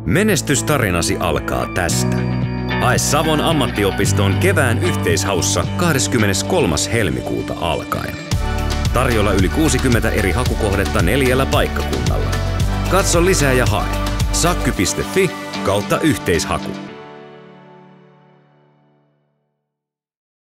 Menestystarinasi alkaa tästä. Hae Savon ammattiopistoon kevään yhteishaussa 23. helmikuuta alkaen. Tarjolla yli 60 eri hakukohdetta 4 paikkakunnalla. Katso lisää ja hae. sakky.fi/yhteishaku.